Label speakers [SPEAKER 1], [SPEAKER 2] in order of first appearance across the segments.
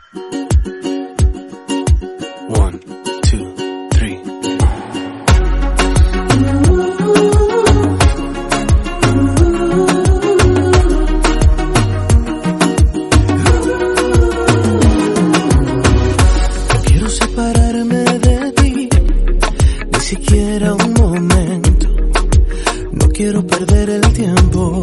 [SPEAKER 1] One, two, three. No quiero separarme de ti, ni siquiera un momento. No quiero perder el tiempo.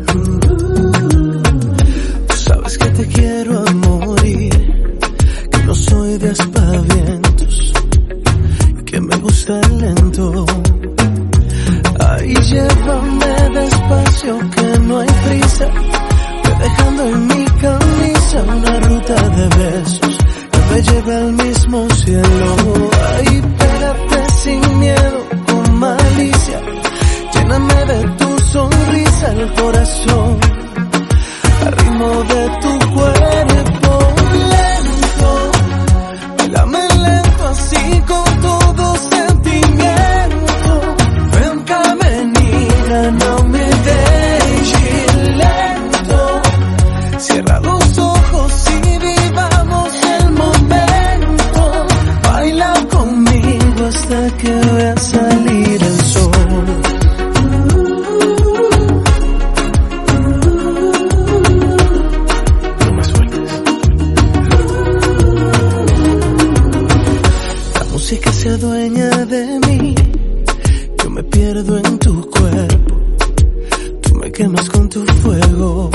[SPEAKER 1] Tú sabes que te quiero a morir, que no soy de aspavientos, que me gusta el lento. Ahí llévame despacio, que no hay prisa, ve dejando en mi camisa una ruta de besos que me lleve al mismo cielo. Ahí pégate sin miedo, con malicia, lléname de tu sonrisa el corazón, al ritmo de tu cuerpo lento. Bailame lento así con todo sentimiento. Ven caminina, no me dejes lento. Cierra los ojos y vivamos el momento. Baila conmigo hasta que vea salir el sol. Que se adueña de mí, yo me pierdo en tu cuerpo, tú me quemas con tu fuego.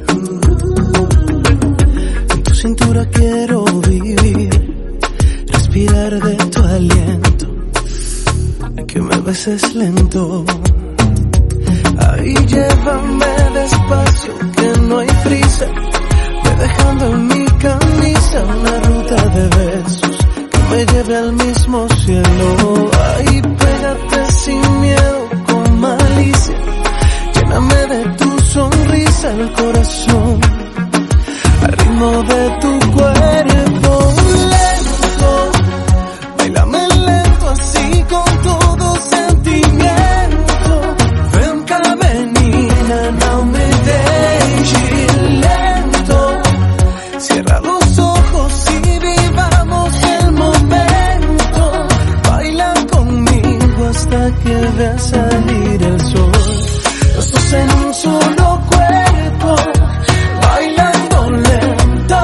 [SPEAKER 1] En tu cintura quiero vivir, respirar de tu aliento, que me beses lento. Ahí llévame despacio, que no hay prisa, ve dejando en mi camisa una ruta de besos me lleve al mismo cielo. Ahí pégate sin miedo, con malicia, lléname de tu sonrisa el corazón, al ritmo de tu cuerpo lento. Bailame lento así con todo sentimiento. Ven caminina, no me dejes lento. Cierra los ojos y vivamos el momento. Baila conmigo hasta que vea salir el sol. Los dos en un solo cuerpo, bailando lento.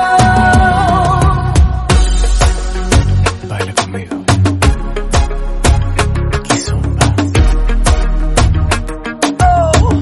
[SPEAKER 1] Baila conmigo. Kizomba. Oh.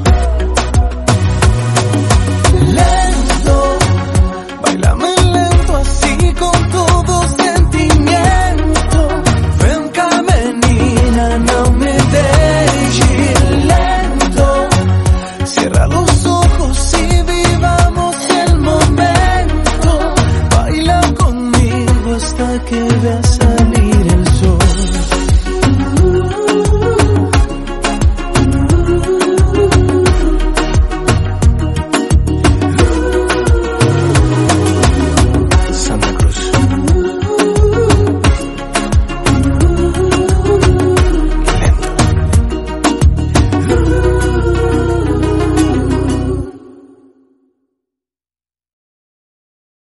[SPEAKER 1] Lento, bailame lento así con todo sentimiento. Ven caminina, no me dejes lento. Cierra los ojos y vivamos el momento. Baila conmigo hasta que veas